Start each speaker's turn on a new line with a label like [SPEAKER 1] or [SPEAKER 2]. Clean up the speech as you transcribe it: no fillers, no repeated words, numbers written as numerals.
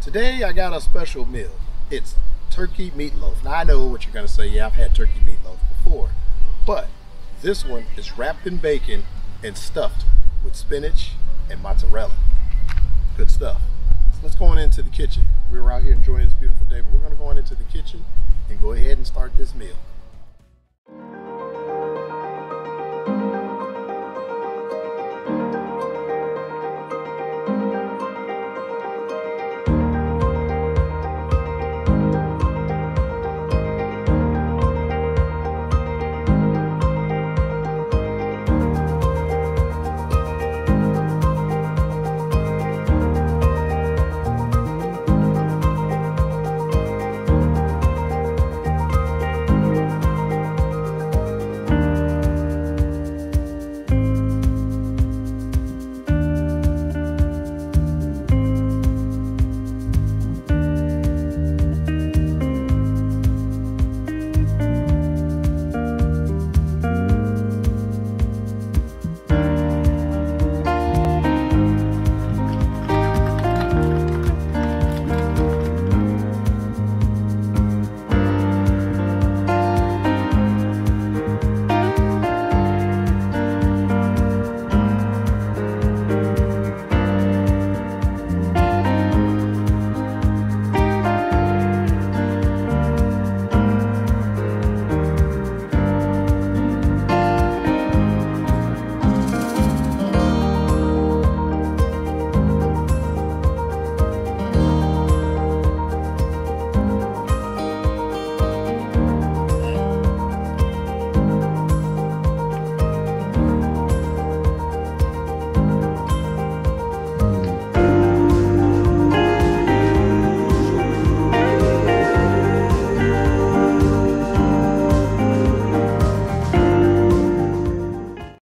[SPEAKER 1] Today I got a special meal. It's turkey meatloaf. Now I know what you're gonna say, yeah, I've had turkey meatloaf before, but this one is wrapped in bacon and stuffed with spinach and mozzarella. Good stuff. So let's go on into the kitchen. We were out here enjoying this beautiful day, but we're gonna go on into the kitchen and go ahead and start this meal.